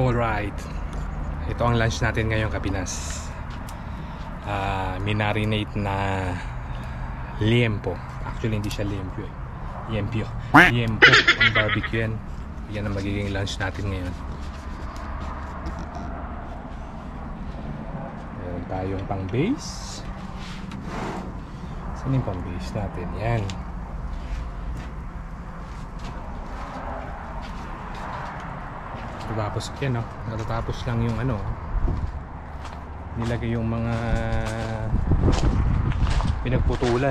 Alright, ito ang lunch natin ngayon, Kapinas. Minarinate na liempo. Actually hindi siya liempo eh. Liempo ang barbecue yan. Yan ang magiging lunch natin ngayon. Meron tayong pang base. Saan yung pang base natin? Yan. Tapos yan, natatapos lang yung nilagay yung mga pinagputulan,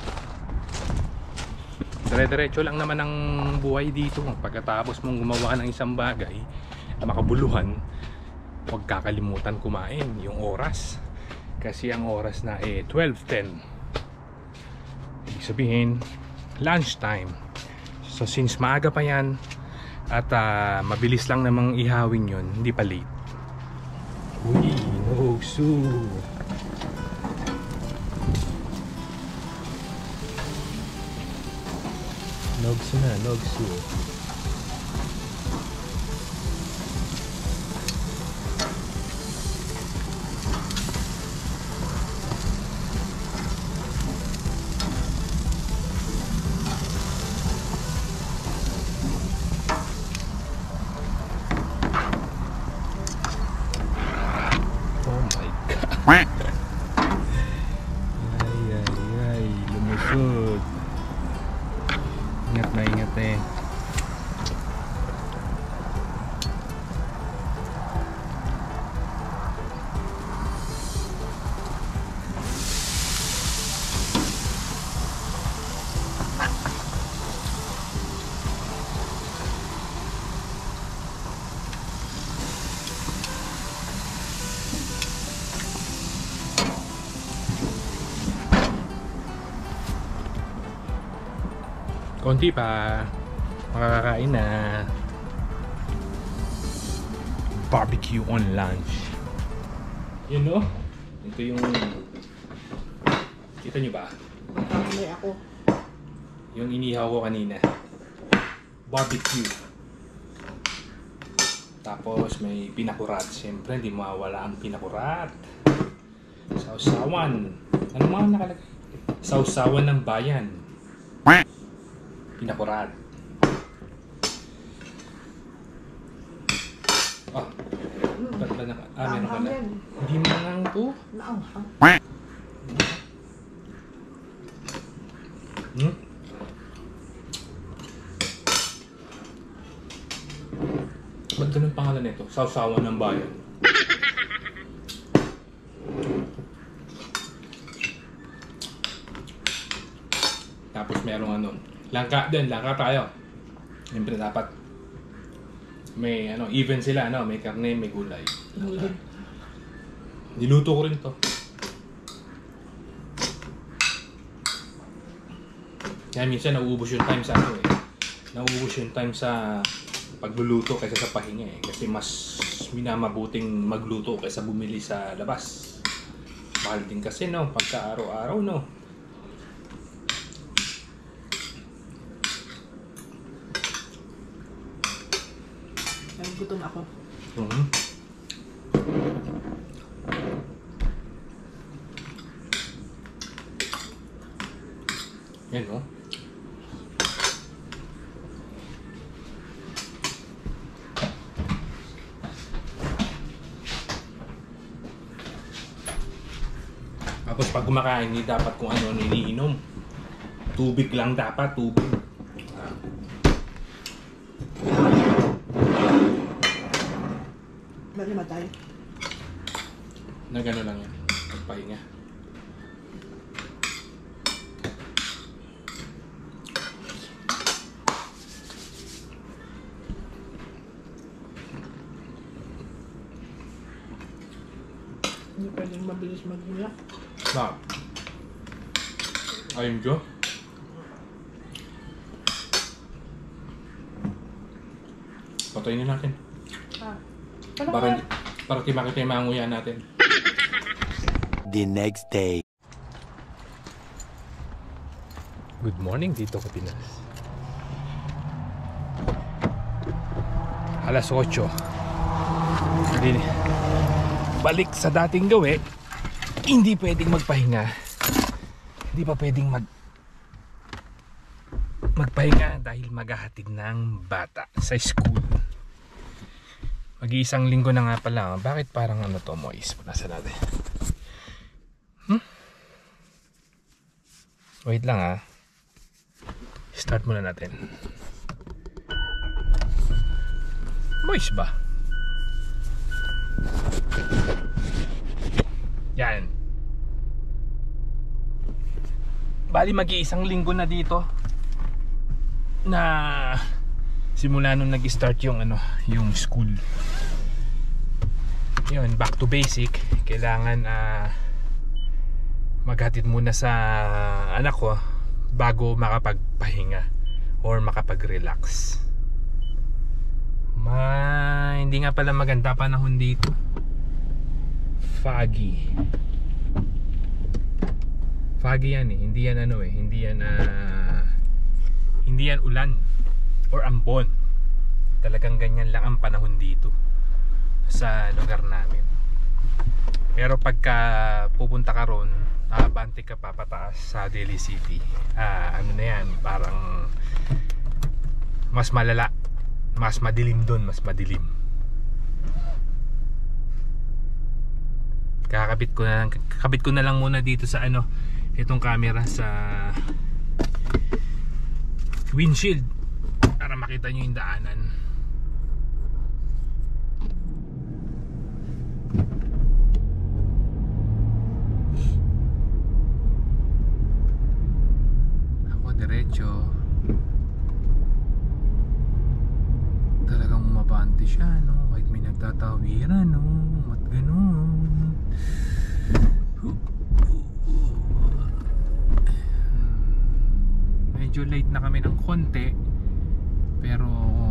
dire-diretso lang naman ang buhay dito. Pagkatapos mong gumawa ng isang bagay na makabuluhan, huwag kakalimutan kumain yung oras, kasi ang oras na 12:10, ibig sabihin lunch time. So since maaga pa yan at mabilis lang namang ihawin yun, hindi pa late. Uy, nogsu. Nogsu na, nogsu. Ay, lumusot. Ingat na ingat eh. Konti pa, makakakain na. Barbecue on lunch. You know? Ito yung, kita nyo ba? Makamay ako. Yung inihaw ko kanina. Barbecue. Tapos may pinakurat. Siyempre hindi mawawala ang pinakurat. Sausawan. Ano mga nakalagay? Sausawan ng bayan. Pinakurat. Ba't ba naka... meron ka na. Hindi mo nang ito. Naanghang. Ba't ganun pangalan nito? Sausawan ng bayan. Tapos merong langka din, langka tayo. Siyempre dapat may even sila, may karne, may gulay. Niluto ko rin to. Kaya minsan nauubos yung time sa nauubos yung time sa pagluluto kaysa sa pahinga kasi mas minamabuting magluto kaysa bumili sa labas. Mahal din kasi pagka araw-araw Gutom ako. Yan Tapos pag kumakain, hindi dapat kung ano iniinom. Tubig lang dapat, tubig. Matay. Na gano'n lang yan. Pagpahinga. Hindi pwedeng mabilis magmula. Ayun ko. Patayin na natin. Para di makita yung mga nguya natin. The next day. Good morning dito, Kapinas. Alas 8. balik sa dating gawi. Hindi pwedeng magpahinga. Hindi pa pwedeng magpahinga dahil maghahatid ng bata sa school. Mag-iisang linggo na nga pala. Bakit parang ano to, moist? Nasa natin. Wait lang ha. Start muna natin. Moist ba? Yan. Bali mag-iisang linggo na dito na simula nung nag-start yung ano, yung school. Yun, back to basic. Kailangan maghatid muna sa anak ko bago makapagpahinga or makapag-relax. Hindi nga pala maganda panahon dito. Foggy yan eh. Hindi yan ano eh. Hindi yan ulan or ambon. Talagang ganyan lang ang panahon dito sa lugar namin. Pero pagka pupunta ka ron, nakabante ka papataas sa Daly City, ano na yan, parang mas malala, mas madilim doon, mas madilim. Kakabit ko na lang muna dito sa ano, itong camera sa windshield para makita nyo yung daanan. Ako diretso. Talagang umabante siya, no? Kahit may nagtatawiran, no? Mat ganun. Medyo late na kami ng konti, pero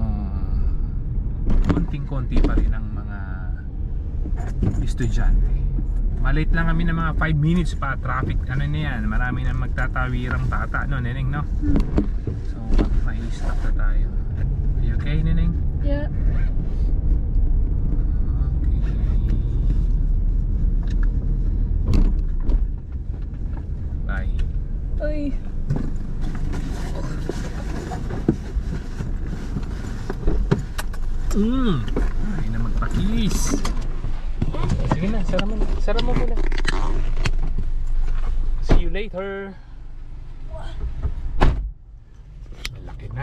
konting-konti pa rin ang mga estudyante. Malate lang kami ng mga 5 minutes pa. Traffic, ano na yan, marami na magtatawirang tata, no, Neneng, no? So, ma-stop na tayo. Are you okay, Neneng? Yeah. Bye. Ay. Ay na magpakis. Sige na, sara mo muna. See you later. Malaki na.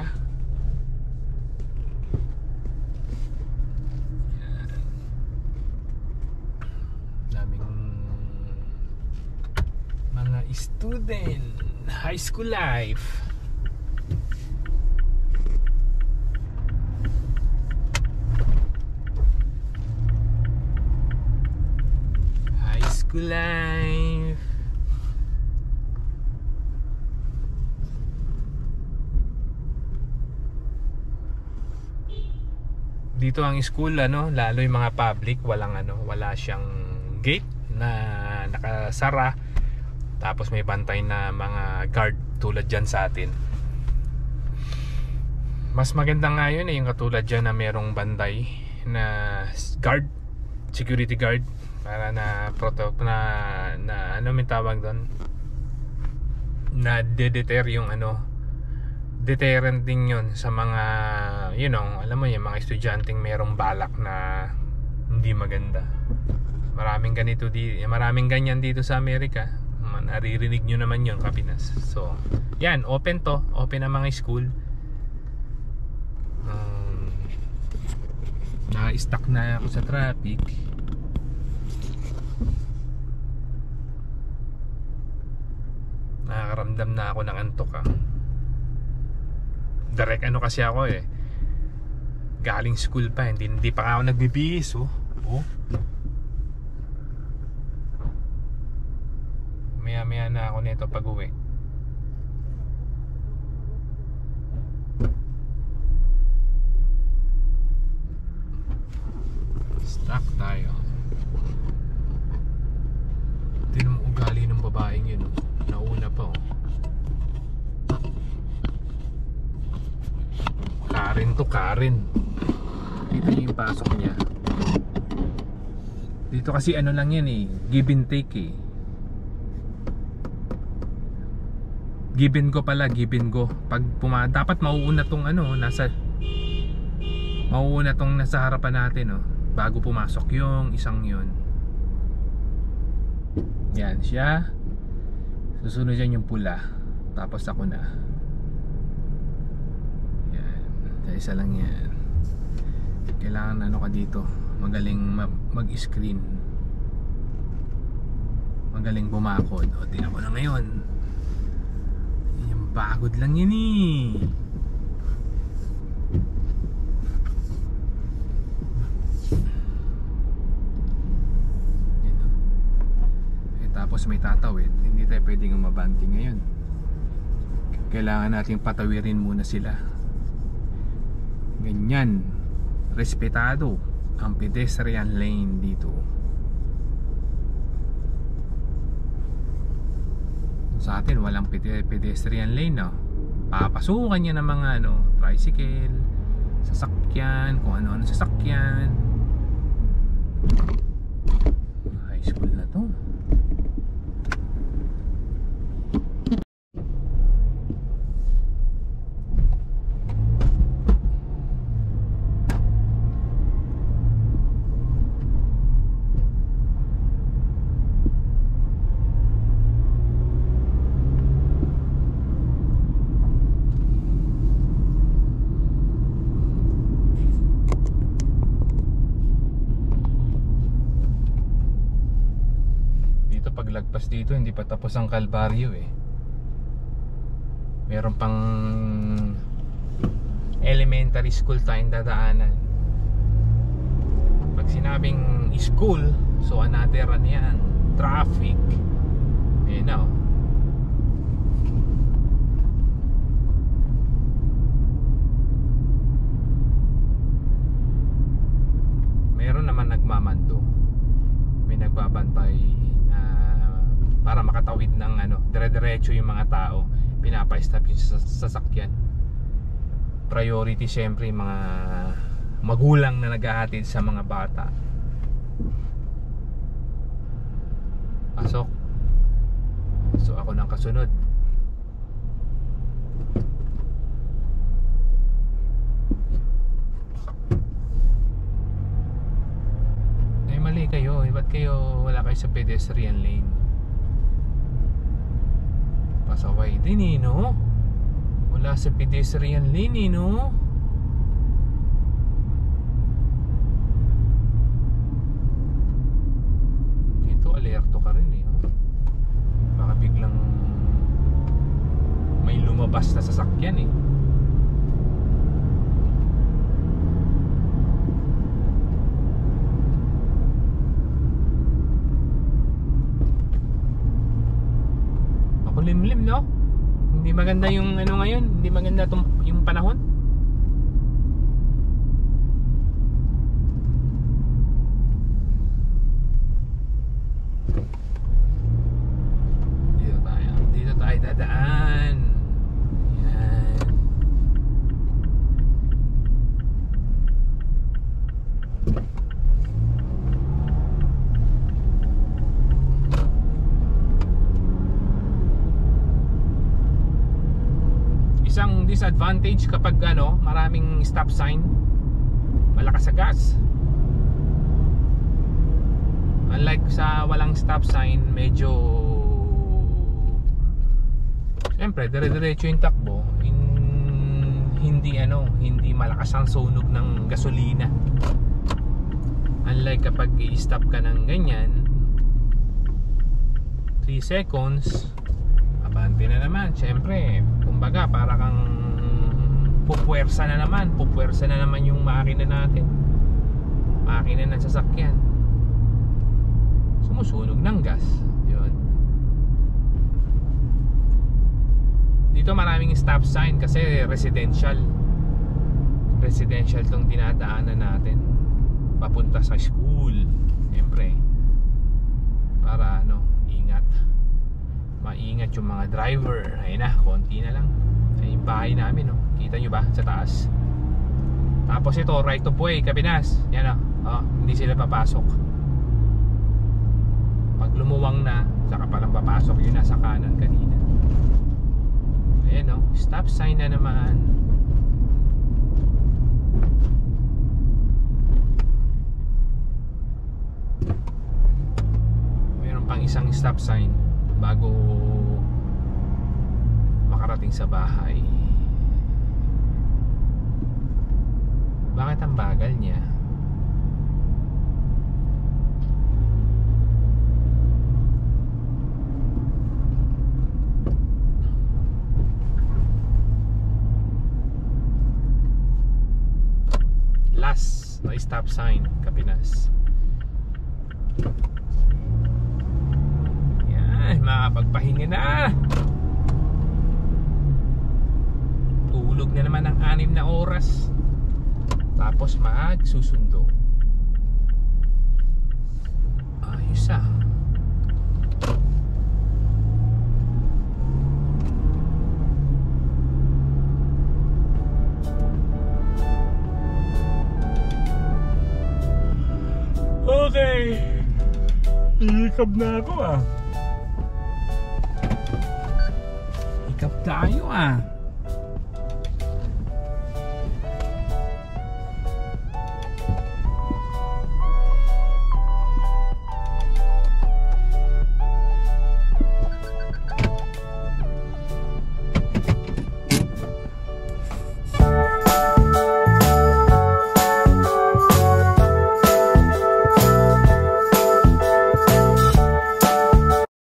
Yan. Daming mga student, high school life. Life. Dito ang school, ano, lalo yung mga public, wala siyang gate na nakasara. Tapos may bantay na mga guard tulad dyan sa atin. Mas maganda nga yun yung katulad dyan na merong bantay na guard, security guard, para na ano may tawag doon, na de-deter yung ano, deterrent din yun sa mga, you know, alam mo yung mga estudyanteng merong balak na hindi maganda. Maraming ganyan dito sa Amerika. Naririnig nyo naman yun, Kapinas. So yan, open ang mga school. Na-stuck na ako sa traffic. Nakakaramdam na ako ng antok Direct ano kasi ako eh, galing school pa, hindi pa ako nagbibihis. Maya na ako nito pag uwi. Stuck tayo. Tingnan mo ugali ng babaeng yun, nauna pa Karen to Karen. Dito yung pasok niya. Dito kasi ano lang yan eh, give and take eh. Give and go pala, give and go. Pag dapat mauuna tong ano, mauuna tong nasa harapan natin, oh, bago pumasok yung isang yun. Yan siya. Susunod dyan yung pula. Tapos ako na. Yan. Isa lang yan. Kailangan ano ka dito, magaling mag-screen, magaling bumakod. O tingnan ko na ngayon. Yung pagod lang yan eh. Tapos may tatawid, hindi tayo pwedeng umabante ngayon. Kailangan nating patawirin muna sila. Ganyan, respetado ang pedestrian lane dito. Sa atin walang pedestrian lane, no? Papasukan niya ng mga tricycle, sasakyan, kung ano-ano sasakyan. High school na to. Paglagpas dito hindi pa tapos ang Kalbaryo eh. Meron pang elementary school tayong dadaanan. Pag sinabing school, so another ano yan, traffic. Ayun na oh. Meron naman nagmamando, may nagbabantay para makatawid ng dire-diretso yung mga tao. Pinapa-stop yung sasakyan. Priority syempre yung mga magulang na naghahatid sa mga bata. Pasok. So ako nang kasunod. Ay mali kayo, ba't kayo wala kayo sa pedestrian lane? Pasaway din eh, no? Wala sa pedestrian lane eh, no? Dito alerto ka rin eh, no? Baka biglang may lumabas na sasakyan eh. Limlim, no? Hindi maganda yung ngayon, hindi maganda yung panahon. Dito tayo dadaan. Yan. Isang disadvantage kapag maraming stop sign, malakas sa gas. Unlike sa walang stop sign, medyo siyempre dire-diretso yung takbo, hindi malakas ang sunog ng gasolina. Unlike kapag i-stop ka ng ganyan, 3 seconds abante na naman. Siyempre, kumbaga para kang pupuwersa na naman yung makina natin, makina ng sasakyan, sumusunog ng gas. Yun. Dito maraming stop sign kasi residential tong dinadaanan natin papunta sa school. Siyempre para ingat, maingat yung mga driver. Ayun na, konti na lang. Ay, yung bahay namin, kita nyo ba sa taas? Tapos ito, right of way, Capinas. Yan hindi sila papasok. Pag lumuwang na, saka palang papasok yung nasa kanan kanina. Ayan o, stop sign na naman. Meron pang isang stop sign bago makarating sa bahay. Bakit ang bagal niya? Last na stop sign, Kapinas. Yan, makapagpahinga na. Tulog na naman ng 6 na oras. Tapos magsusundo. Ayos ah. Okay. Ikab na ako ah. Ikab tayo ah.